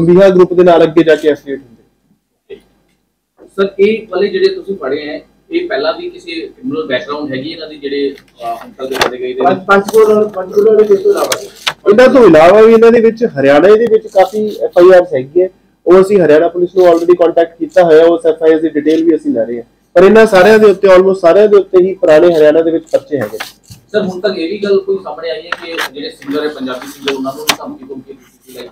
Bambiha group ਦੇ ਨਾਲ ਅੱਗੇ ਜਾ ਕੇ ਐਫੀਲੀਏਟ ਹੁੰਦੇ। ਸਰ ਇਹ ਵਾਲੇ ਜਿਹੜੇ ਤੁਸੀਂ ਪੜ੍ਹੇ ਹੈ ਇਹ ਪਹਿਲਾਂ ਵੀ ਕਿਸੇ ਕ੍ਰਿਮੀਨਲ ਬੈਕਗ੍ਰਾਉਂਡ ਹੈਗੀ ਇਹਨਾਂ ਦੀ ਜਿਹੜੇ ਅੰਕਲ ਦੇ ਕਦੇ ਗਏ ਦੇ ਪੰਚਕੂਲਾ ਦੇ ਤੋਂ ਇਲਾਵਾ ਇਹਨਾਂ ਤੋਂ ਇਲਾਵਾ ਵੀ ਇਹਨਾਂ ਦੇ ਵਿੱਚ ਹਰਿਆਣਾ ਦੇ ਵਿੱਚ ਕਾਫੀ FIRs ਹੈਗੀ ਹੈ। ਉਹ ਅਸੀਂ ਹਰਿਆਣਾ ਪੁਲਿਸ ਨੂੰ ਆਲਰੇਡੀ ਕੰਟੈਕਟ ਕੀਤਾ ਹੋਇਆ, ਉਸ FIR ਦੀ ਡਿਟੇਲ ਵੀ ਅਸੀਂ ਲੈ ਰਹੇ ਹਾਂ। ਪਰ ਇਹਨਾਂ ਸਾਰਿਆਂ ਦੇ ਉੱਤੇ ਆਲਮੋਸਟ ਸਾਰਿਆਂ ਦੇ ਉੱਤੇ ਹੀ ਪੁਰਾਣੇ ਹਰਿਆਣਾ ਦੇ ਵਿੱਚ ਪਰਚੇ ਹੈਗੇ। ਸਰ ਹੁਣ ਤੱਕ ਇਹ ਵੀ ਗੱਲ ਕੋਈ ਸਾਹਮਣੇ ਆਈ ਹੈ ਕਿ ਜਿਹੜੇ ਸਿੰਗਰ ਹੈ ਪੰਜਾਬੀ ਸਿੰਗਰ ਉਹਨਾਂ ਨੂੰ ਧਮਕੀ ਦਿੱਤੀ ਲਾਈਕ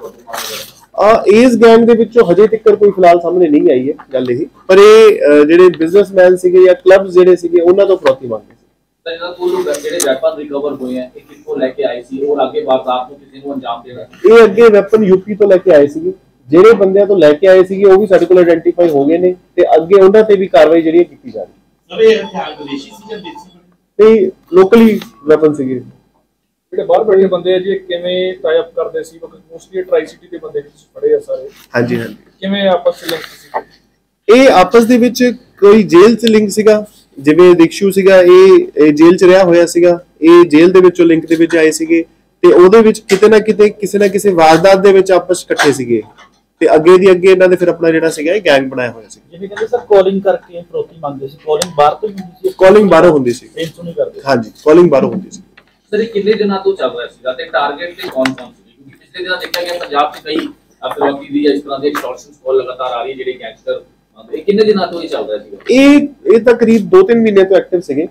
ਇਸ ਗੈਂਗ ਦੇ ਵਿੱਚੋਂ ਹਜੇ ਤੱਕ ਕੋਈ ਫਿਲਹਾਲ ਸਾਹਮਣੇ ਨਹੀਂ ਆਈ ਹੈ ਗੱਲ ਇਹ, ਪਰ ਇਹ ਜਿਹੜੇ ਬਿਜ਼ਨਸਮੈਨ ਸੀਗੇ ਜਾਂ ਕਲੱਬ ਜਿਹੜੇ ਸੀਗੇ ਉਹਨਾਂ ਤੋਂ ਫਰੋਤੀ ਮੰਗਦੇ ਸੀ। ਤਾਂ ਇਹਨਾਂ ਕੋਲੋਂ ਜਿਹੜੇ ਵੈਪਨ ਰਿਕਵਰ ਹੋਏ ਆ ਇਹ ਕਿੱਥੋਂ ਲੈ ਕੇ ਆਏ ਸੀ ਔਰ ਅੱਗੇ ਵਾਰਦਾਤ ਨੂੰ ਕਿਸੇ ਨੂੰ ਅੰਜਾਮ ਦੇਣਾ? ਇਹ ਅੱਗੇ ਵੈਪਨ ਯੂਪੀ ਤੋਂ ਲੈ ਕੇ ਆਏ ਸੀਗੇ। ਜਿਹੜੇ ਬੰਦਿਆਂ ਤੋਂ ਲੈ ਕੇ ਆਏ ਸੀਗੇ ਉਹ ਵੀ ਸਾਡੇ ਕੋਲ ਆਇਡੈਂਟੀਫਾਈ ਹੋ ਗਏ ਨੇ ਤੇ ਅੱਗੇ ਉਹਨਾਂ ਤੇ ਵੀ ਕਾਰਵਾਈ ਜਿਹੜੀ ਕੀਤੀ ਜਾ ਰਹੀ ਹੈ। ਸਰ ਇਹ ਹਥਿਆਰ ਵਿਦੇਸ਼ੀ ਸੀ ਜਾਂ ਦੇਸੀ? ਤੇ ਲੋਕਲੀ ਵੈਪਨ ਸੀਗੇ। ਜਿਹੜੇ ਬਾਹਰ ਬੈਠੇ ਬੰਦੇ ਆ ਜੀ ਕਿਵੇਂ ਟਾਈ ਅਪ ਕਰਦੇ ਸੀ? ਮੋਸਟਲੀ ਟਰਾਈ ਸਿਟੀ ਦੇ ਬੰਦੇ ਵਿੱਚ ਫੜੇ ਆ ਸਾਰੇ। ਹਾਂਜੀ ਹਾਂਜੀ। ਕਿਵੇਂ ਆਪਸ ਵਿੱਚ ਲਿੰਕ ਸੀ? ਇਹ ਆਪਸ ਦੇ ਵਿੱਚ ਕੋਈ ਜੇਲ੍ਹ 'ਚ ਲਿੰਕ ਸੀਗਾ, ਜਿਵੇਂ ਦਿਕਸ਼ੂ ਸੀਗਾ ਇਹ ਜੇਲ੍ਹ 'ਚ ਰਿਹਾ ਹੋਇਆ ਸੀਗਾ, ਇਹ ਜੇਲ੍ਹ ਦੇ ਵਿੱਚੋਂ ਲਿੰਕ ਦੇ ਵਿੱਚ ਆਏ ਸੀਗੇ ਤੇ ਉਹਦੇ ਵਿੱਚ ਕਿਤੇ ਨਾ ਕਿਤੇ ਕਿਸੇ ਨਾ ਕਿਸੇ ਵਾਰਦਾਤ ਦੇ ਵਿੱਚ ਆਪਸ ਇਕੱਠੇ ਸੀਗੇ ਤੇ ਅੱਗੇ ਦੀ ਅੱਗੇ ਇਹਨਾਂ ਦੇ ਫਿਰ ਆਪਣਾ ਜਿਹੜਾ ਸੀਗਾ ਇਹ ਗੈਂਗ ਬਣਾਇਆ ਹੋਇਆ ਸੀ। ਜਿਵੇਂ ਕਹਿੰਦੇ ਸਰ ਕਾਲਿੰਗ ਕਰਕੇ ਫਰੋਤੀ ਮੰਗਦੇ ਸੀ, ਕਾਲਿੰਗ ਬਾਹਰ ਤੋਂ ਹੁੰਦੀ ਸੀ? ਕਾਲਿੰਗ ਬਾਹਰੋਂ ਹੁੰਦੀ ਸੀ। ਨਹੀਂ ਕਰਦੇ? ਹਾਂਜੀ, ਕਾਲਿੰਗ ਬਾਹਰੋਂ ਹੁੰਦੀ ਸੀ। ਸਰ ਇਹ ਕਿੰਨੇ ਦਿਨਾਂ ਤੋਂ ਚੱਲ ਰਿਹਾ ਸੀਗਾ ਤੇ ਟਾਰਗੇਟ ਤੇ ਕੌਣ ਸੀ? ਕਿਉਂਕਿ ਪਿਛਲੇ ਦਿਨਾਂ ਦੇਖਿਆ ਗਿਆ ਪੰਜਾਬ 'ਚ ਕਈ ਫਿਰੌਤੀ ਦੀ ਇਸ ਤਰ੍ਹਾਂ ਦੇ ਐਕਸਟੋਰਸ਼ਨ ਕਾਲ ਲਗਾਤਾਰ ਆ ਰਹੀ ਹੈ ਜਿਹੜੇ ਗੈਂਗਸਟਰ। ਇਹ ਕਿੰਨੇ ਦਿਨਾਂ ਤੋਂ ਹੀ ਚੱਲ ਰਿਹਾ ਸੀਗਾ? ਇਹ ਤਾਂ ਕਰੀਬ 2-3 ਮਹੀਨੇ ਤੋਂ ਐਕਟਿਵ ਸੀਗੇ।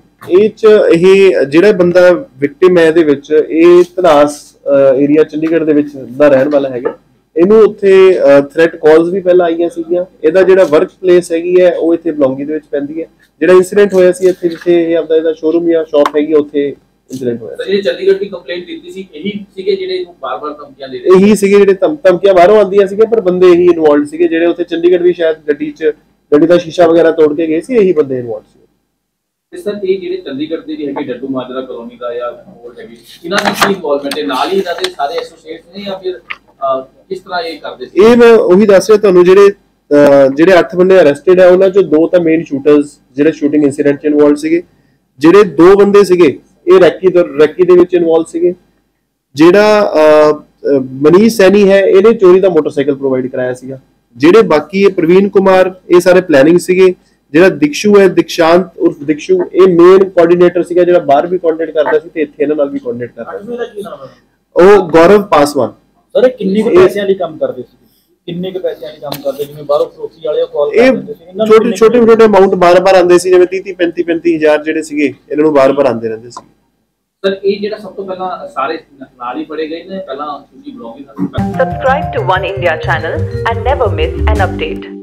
ਇਹ ਜਿਹੜਾ ਬੰਦਾ ਵਿਕਟਿਮ ਹੈ ਇਹਦੇ ਵਿੱਚ ਇਹ ਧਨਾਸ ਏਰੀਆ ਚੰਡੀਗੜ੍ਹ ਦੇ ਵਿੱਚ ਦਾ ਰਹਿਣ ਵਾਲਾ ਹੈਗਾ। ਇਹਨੂੰ ਉੱਥੇ ਥ੍ਰੈਟ ਕਾਲਸ ਵੀ ਪਹਿਲਾਂ ਆਈਆਂ ਸੀਗੀਆਂ। ਇਹਦਾ ਜਿਹੜਾ ਵਰਕ ਪਲੇਸ ਹੈਗੀ ਹੈ ਉਹ ਇੱਥੇ ਬਲੌਂਗੀ ਦੇ ਵਿੱਚ ਪੈਂਦੀ ਹੈ। ਜਿਹੜਾ ਇਨਸੀਡੈਂਟ ਹੋਇਆ ਸੀ ਇੱਥੇ ਜਿੱਥੇ ਇਹ ਆਪਦਾ ਇਹਦਾ ਸ਼ੋਰੂਮ ਜਾਂ ਸ਼ਾਪ ਹੈਗੀ ਉੱਥੇ ਇਨਸੀਡੈਂਟ ਹੋਇਆ। ਸਰ ਇਹ ਚੰਡੀਗੜ੍ਹ ਦੀ ਕੰਪਲੇਂਟ ਦਿੱਤੀ ਸੀ ਇਹੀ ਸੀਗੇ ਜਿਹੜੇ ਇਹਨੂੰ ਬਾਰ-ਬਾਰ ਧਮਕੀਆਂ ਦੇ ਰਹੇ? ਇਹੀ ਸੀਗੇ ਜਿਹੜੇ ਧਮਕੀਆਂ ਬਾਹਰੋਂ ਆਉਂਦੀਆਂ ਸੀਗੇ, ਪਰ ਬੰਦੇ ਇਹੀ ਇਨਵੋਲਡ ਸੀਗੇ ਜਿਹੜੇ ਉੱਥੇ ਚੰਡੀਗੜ੍ਹ ਵੀ ਸ਼ਾਇਦ ਗੱਡੀ ਦਾ ਸ਼ੀਸ਼ਾ ਵਗੈਰਾ ਤੋੜ ਕੇ ਗਏ ਸੀ, ਇਹੀ ਬੰਦੇ ਇਨਵੋਲਡ ਸੀ। ਤੇ ਸਰ ਇਹ ਜਿਹੜੇ ਚੰਡੀਗੜ੍ਹ ਦੇ ਵੀ ਹੈਗੇ ਡੱਡੂ ਮਾਜਰਾ ਕਲੋਨੀ ਦਾ ਜਾਂ ਹੋਰ ਹੈਗੀ ਇਹਨਾਂ ਦੀ ਕੀ ਇਨਵੋਲਵਮੈਂਟ ਹੈ? ਨਾਲ ਹੀ ਇਹਨਾਂ ਦੇ ਸਾਰੇ ਐਸੋਸੀਏਟਸ ਨੇ ਜਾਂ ਫਿਰ ਕਿਸ ਤਰ੍ਹਾਂ ਇਹ ਕਰਦੇ ਸੀ? ਇਹ ਮੈਂ ਉਹੀ ਦੱਸ ਰਿਹਾ ਤੁਹਾਨੂੰ, ਜਿਹੜੇ 8 ਬੰਦੇ ਅਰੈਸਟਡ ਹੈ ਉਹਨਾਂ ਚੋਂ 2 ਤਾਂ ਮੇਨ ਸ਼ੂਟਰਸ ਜਿਹੜੇ ਸ਼ੂਟਿੰਗ ਇਨਸੀਡੈਂਟ 'ਚ ਇਨਵੋਲਡ ਸੀਗੇ। ਜਿਹੜੇ 2 ਬੰਦੇ ਸੀਗੇ ਇਹ ਰੈਕੀ ਦੇ ਵਿੱਚ ਇਨਵੋਲਡ ਸੀਗੇ। ਜਿਹੜਾ ਮਨੀਸ਼ ਸੈਣੀ ਹੈ ਇਹਨੇ ਚੋਰੀ ਦਾ ਮੋਟਰਸਾਈਕਲ ਪ੍ਰੋਵਾਈਡ ਕਰਾਇਆ ਸੀਗਾ। ਜਿਹੜੇ ਬਾਕੀ ਇਹ ਪ੍ਰਵੀਨ ਕੁਮਾਰ ਇਹ ਸਾਰੇ ਪਲੈਨਿੰਗ ਸੀਗੇ। ਜਿਹੜਾ ਦਿਕਸ਼ੂ ਹੈ ਦਿਕਸ਼ਾਂਤ ਉਰਫ ਦਿਕਸ਼ੂ ਇਹ ਮੇਨ ਕੋਆਰਡੀਨੇਟਰ ਸੀਗਾ ਜਿਹੜਾ ਬਾਹਰ ਵੀ ਕੰਟੈਕਟ ਕਰਦਾ ਸੀ ਤੇ ਇੱਥੇ ਇਹਨਾਂ ਨਾਲ ਵੀ ਕੰਟੈਕਟ ਕਰਦਾ ਸੀ। ਉਹ ਗੌਰਵ ਪਾਸਵਾਨ। ਸਰ ਕਿੰਨੇ ਕੁ ਪੈਸਿਆਂ ਲਈ ਕੰਮ ਕਰਦੇ ਸੀ? ਕਿੰਨੇ ਕੁ ਪੈਸਿਆਂ ਲਈ ਕੰਮ ਕਰਦੇ? ਜਿਵੇਂ ਬਾਹਰੋਂ ਫਰੋਤੀ ਵਾਲੇ ਕਾਲ ਕਰਦੇ ਸੀ ਇਹਨਾਂ ਨੂੰ ਛੋਟੇ ਅਮਾਉਂਟ ਬਾਰ-ਬਾਰ ਆਉਂਦੇ ਸੀ, ਜਿਵੇਂ 30 35 ਹਜ਼ਾਰ ਜਿਹੜੇ ਸੀਗੇ ਇਹਨਾਂ ਨੂੰ ਬਾਰ-ਬਾਰ ਆਉਂਦੇ ਰਹਿੰਦੇ ਸੀ। ਸਰ ਇਹ ਜਿਹੜਾ ਸਭ ਤੋਂ ਪਹਿਲਾਂ ਸਾਰੇ ਨਾਲ ਹੀ ਪੜੇ ਗਏ ਨੇ ਪਹਿਲਾਂ ਤੁਸੀਂ blogging. Subscribe to One India channel and never miss an update.